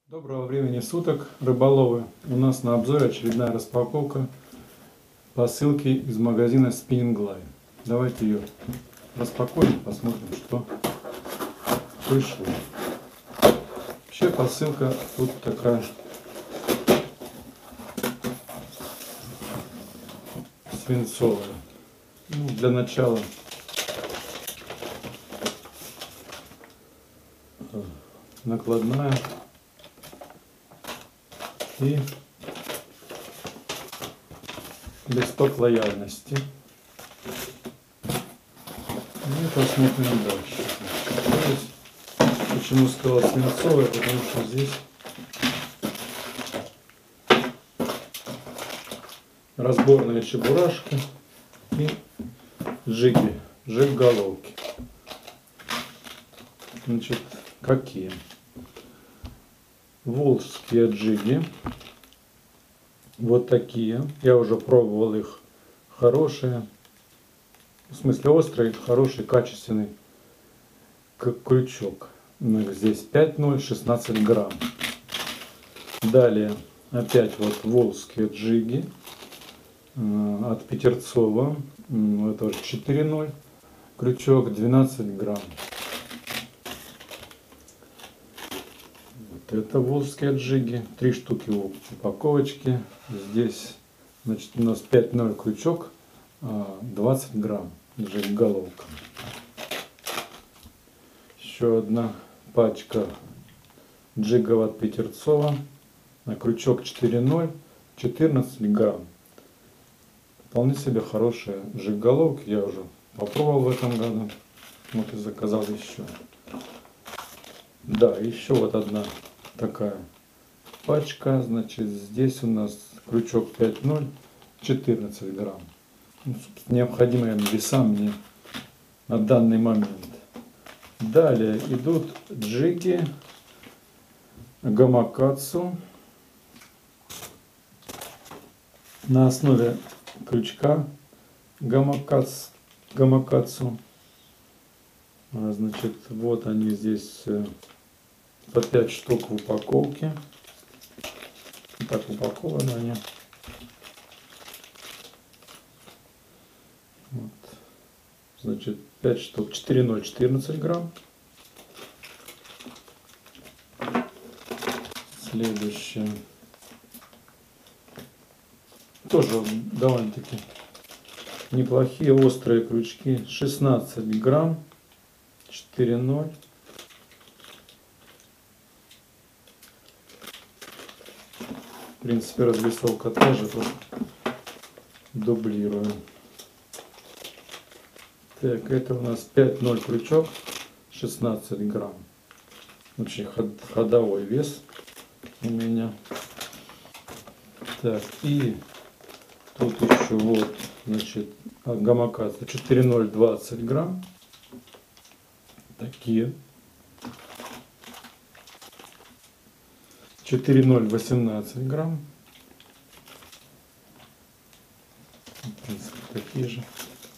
Доброго времени суток, рыболовы! У нас на обзоре очередная распаковка посылки из магазина Spinning Line. Давайте ее распакуем, посмотрим, что пришло. Вообще посылка тут такая свинцовая. Для начала накладная и листок лояльности. И посмотрим дальше. Почему сказал свинцовая? Потому что здесь разборная чебурашка и джиги, жиг-головки. Значит, какие? Волжские джиги. Вот такие. Я уже пробовал их. Хорошие. В смысле острый, хороший, качественный крючок. Здесь 5,0, 16 грамм. Далее опять вот волжские джиги от Петерцова. Это уже 4,0. Крючок 12 грамм. Это волжские джиги, 3 штуки в упаковочке. Здесь, значит, у нас 5,0 крючок, 20 грамм джиг-головка. Еще одна пачка джигов от Петерцова, крючок 4,0, 14 грамм. Вполне себе хорошие джиг-головки, я уже попробовал в этом году, вот и заказал еще. Да, еще вот одна такая пачка, значит, здесь у нас крючок 5,0, 14 грамм. Необходимые веса мне на данный момент. Далее идут джиги Гамакацу на основе крючка Гамакацу. Значит, вот они здесь по 5 штук в упаковке. Так упакованы они. Вот. Значит, 5 штук, 4,0, 14 грамм. Следующее. Тоже довольно-таки неплохие острые крючки. 16 грамм. 4,0. В принципе, развесовка тоже тут дублирую. Так, это у нас 5,0 крючок, 16 грамм. Очень ходовой вес у меня. Так, и тут еще вот, значит, Гамакацу 4,0, 20 грамм. Такие. 4,0, 18 грамм. В принципе, такие же.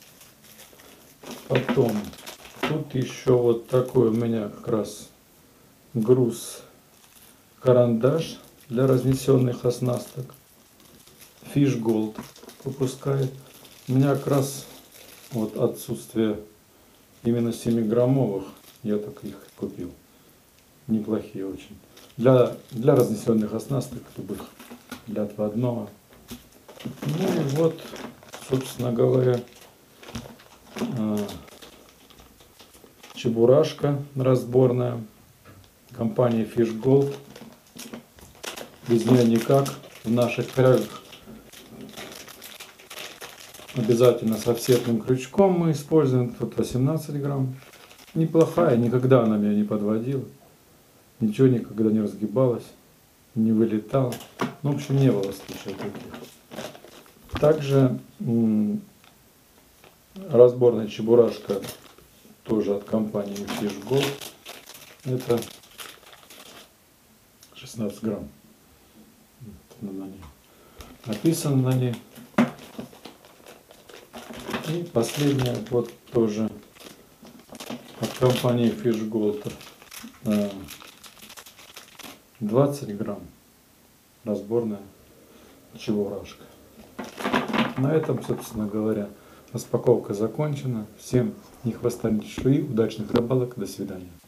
Потом, тут еще вот такой у меня как раз груз карандаш для разнесенных оснасток. Fish Gold выпускает. У меня как раз вот отсутствие именно 7-граммовых, я так их купил. Неплохие очень. Для разнесенных оснасток любых, для отводного. Ну и вот, собственно говоря, чебурашка разборная. Компания Fish Gold. Без нее никак. В наших крajах обязательно с офсетным крючком мы используем. Тут 18 грамм. Неплохая, никогда она меня не подводила. Ничего никогда не разгибалось, не вылетало. Ну, в общем, не было случаев таких. Также разборная чебурашка тоже от компании Fish Gold. Это 16 грамм. Вот на ней. Написано на ней. И последняя вот тоже от компании Fish Gold 20 грамм. Разборная чебурашка. На этом, собственно говоря, распаковка закончена. Всем ни хвоста, ни чешуи, удачных рыбалок, до свидания.